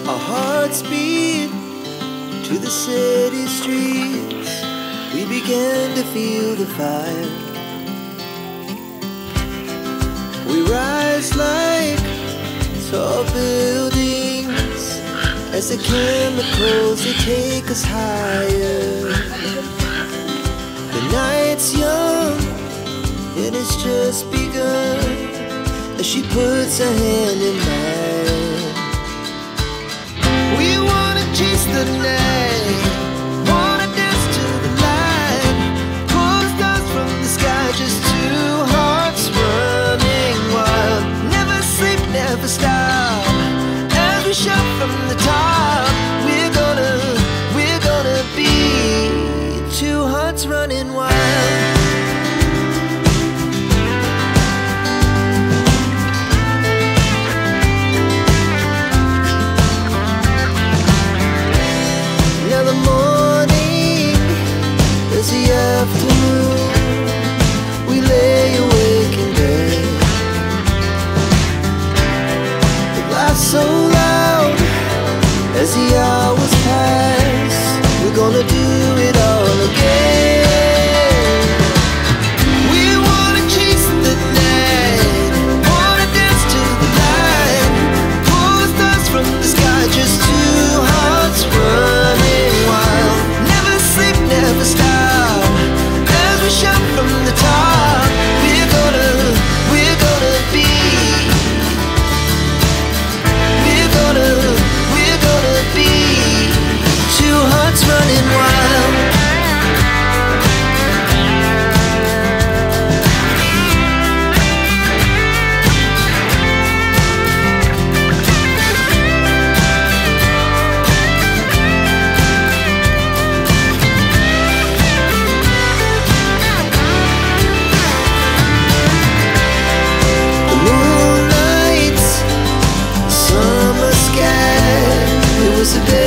Our hearts beat to the city streets. We began to feel the fire. We rise like tall buildings as the chemicals, they take us higher. The night's young and it's just begun as she puts her hand in mine. We wanna chase the night, wanna dance to the light, pull stars from the sky, just two hearts running wild. Never sleep, never stop, as we shout from the top. We're gonna be two hearts running wild. Afternoon, we lay awake in bed. We laugh so loud as the hours pass. We're gonna do it all again. We wanna chase the night, wanna dance to the light, pull the stars from the sky, just two hearts running wild. Never sleep, never stop, shout from the top. We're gonna be, we're gonna be two hearts running wild. Today